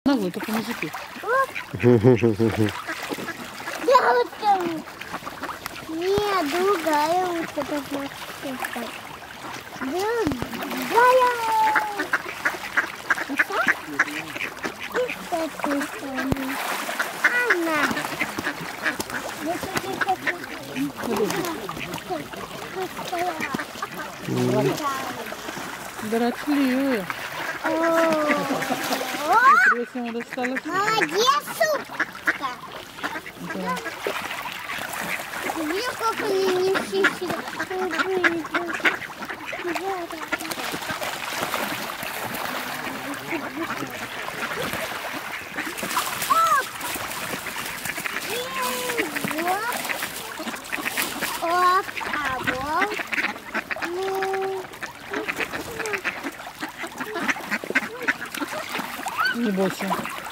Ногой только не зацепи. Да, вот там. Нет, другая вот эта вот. Другая. И с этой стороны. Она. Дорогливая. Ему досталось. Молодец, супка. Да. Смотри, как они не все Не бойся.